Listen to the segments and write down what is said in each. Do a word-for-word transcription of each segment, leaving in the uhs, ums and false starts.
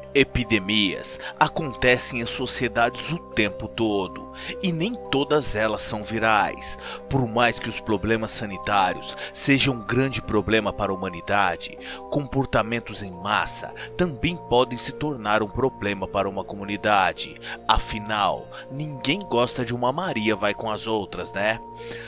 Epidemias acontecem em sociedades o tempo todo, e nem todas elas são virais. Por mais que os problemas sanitários sejam um grande problema para a humanidade, comportamentos em massa também podem se tornar um problema para uma comunidade. Afinal, ninguém gosta de uma Maria vai com as outras, né?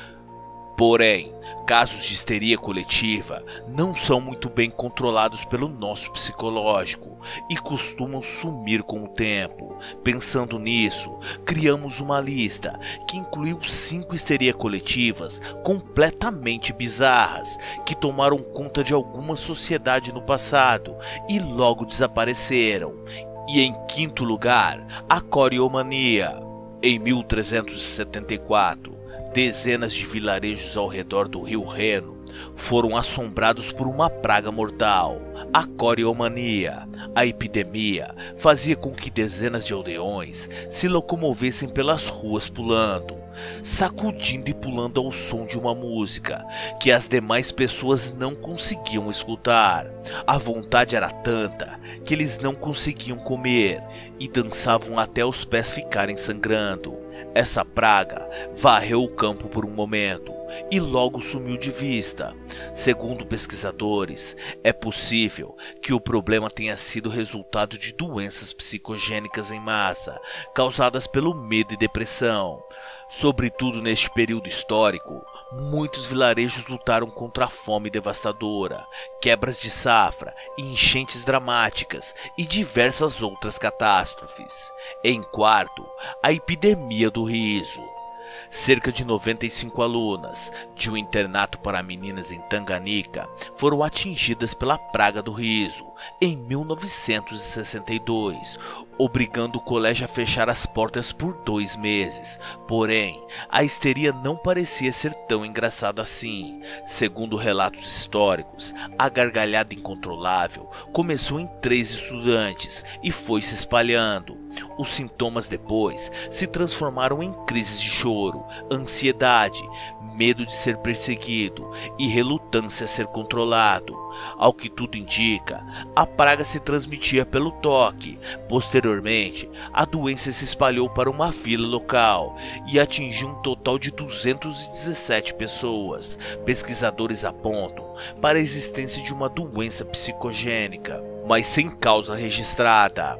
Porém, casos de histeria coletiva não são muito bem controlados pelo nosso psicológico e costumam sumir com o tempo. Pensando nisso, criamos uma lista que incluiu cinco histerias coletivas completamente bizarras que tomaram conta de alguma sociedade no passado e logo desapareceram. E em quinto lugar, a coreomania. Em mil trezentos e setenta e quatro, dezenas de vilarejos ao redor do rio Reno foram assombrados por uma praga mortal, a coreomania. A epidemia fazia com que dezenas de aldeões se locomovessem pelas ruas pulando, sacudindo e pulando ao som de uma música que as demais pessoas não conseguiam escutar. A vontade era tanta que eles não conseguiam comer e dançavam até os pés ficarem sangrando. Essa praga varreu o campo por um momento e logo sumiu de vista. Segundo pesquisadores, é possível que o problema tenha sido resultado de doenças psicogênicas em massa, causadas pelo medo e depressão. Sobretudo neste período histórico, muitos vilarejos lutaram contra a fome devastadora, quebras de safra, enchentes dramáticas e diversas outras catástrofes. Em quarto, a epidemia do riso. Cerca de noventa e cinco alunas de um internato para meninas em Tanganica foram atingidas pela praga do riso em mil novecentos e sessenta e dois, obrigando o colégio a fechar as portas por dois meses. Porém, a histeria não parecia ser tão engraçada assim. Segundo relatos históricos, a gargalhada incontrolável começou em três estudantes e foi se espalhando. Os sintomas depois se transformaram em crises de choro, ansiedade, medo de ser perseguido e relutância a ser controlado. Ao que tudo indica, a praga se transmitia pelo toque. Posteriormente, a doença se espalhou para uma vila local e atingiu um total de duzentas e dezessete pessoas. Pesquisadores apontam para a existência de uma doença psicogênica, mas sem causa registrada.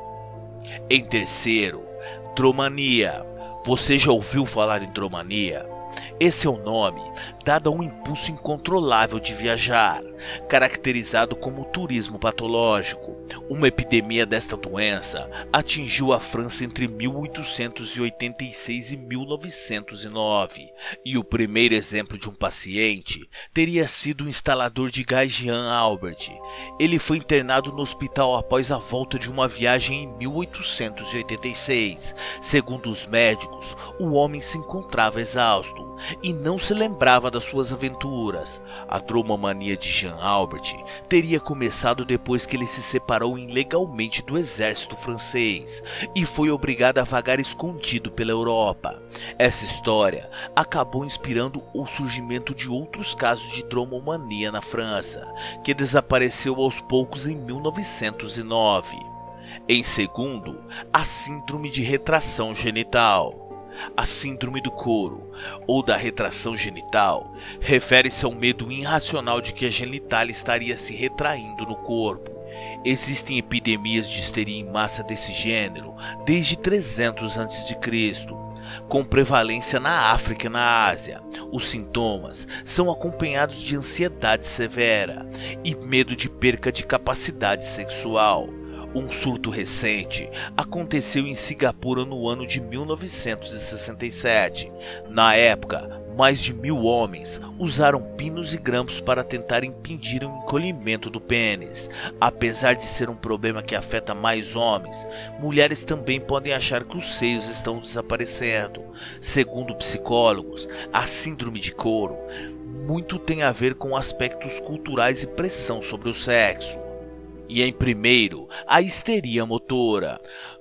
Em terceiro, dromania. Você já ouviu falar em dromania? Esse é o nome dado a um impulso incontrolável de viajar, caracterizado como turismo patológico. Uma epidemia desta doença atingiu a França entre mil oitocentos e oitenta e seis e mil novecentos e nove, e o primeiro exemplo de um paciente teria sido o instalador de gás Jean Albert. Ele foi internado no hospital após a volta de uma viagem em mil oitocentos e oitenta e seis. Segundo os médicos, o homem se encontrava exausto e não se lembrava das suas aventuras. A dromomania de Jean Albert teria começado depois que ele se separou ilegalmente do exército francês e foi obrigado a vagar escondido pela Europa. Essa história acabou inspirando o surgimento de outros casos de dromomania na França, que desapareceu aos poucos em mil novecentos e nove. Em segundo, a síndrome de retração genital. A síndrome do couro, ou da retração genital, refere-se ao medo irracional de que a genitália estaria se retraindo no corpo. Existem epidemias de histeria em massa desse gênero desde trezentos antes de Cristo, com prevalência na África e na Ásia. Os sintomas são acompanhados de ansiedade severa e medo de perca de capacidade sexual. Um surto recente aconteceu em Singapura no ano de mil novecentos e sessenta e sete. Na época, mais de mil homens usaram pinos e grampos para tentar impedir o encolhimento do pênis. Apesar de ser um problema que afeta mais homens, mulheres também podem achar que os seios estão desaparecendo. Segundo psicólogos, a síndrome de couro muito tem a ver com aspectos culturais e pressão sobre o sexo. E em primeiro, a histeria motora.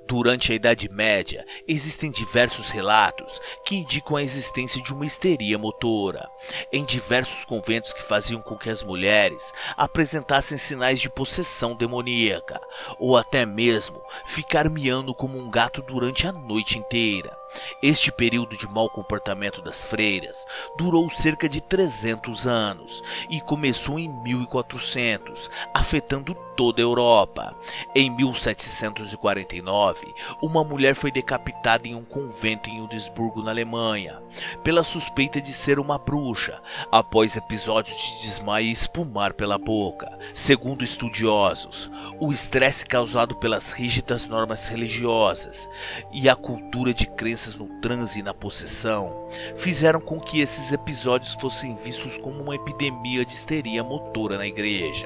Durante a Idade Média, existem diversos relatos que indicam a existência de uma histeria motora em diversos conventos que faziam com que as mulheres apresentassem sinais de possessão demoníaca ou até mesmo ficar miando como um gato durante a noite inteira. Este período de mau comportamento das freiras durou cerca de trezentos anos e começou em mil e quatrocentos, afetando toda a Europa. Em mil setecentos e quarenta e nove, uma mulher foi decapitada em um convento em Ludwigsburgo, na Alemanha, pela suspeita de ser uma bruxa, após episódios de desmaio e espumar pela boca. Segundo estudiosos, o estresse causado pelas rígidas normas religiosas e a cultura de crenças no transe e na possessão fizeram com que esses episódios fossem vistos como uma epidemia de histeria motora na igreja.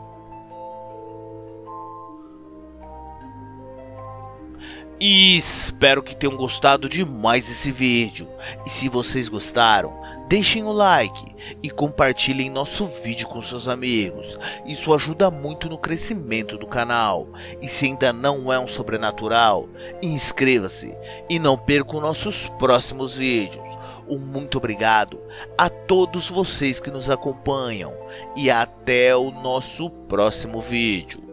E espero que tenham gostado de mais esse vídeo. E se vocês gostaram, deixem o like e compartilhem nosso vídeo com seus amigos. Isso ajuda muito no crescimento do canal. E se ainda não é um sobrenatural, inscreva-se e não percam nossos próximos vídeos. Um muito obrigado a todos vocês que nos acompanham e até o nosso próximo vídeo.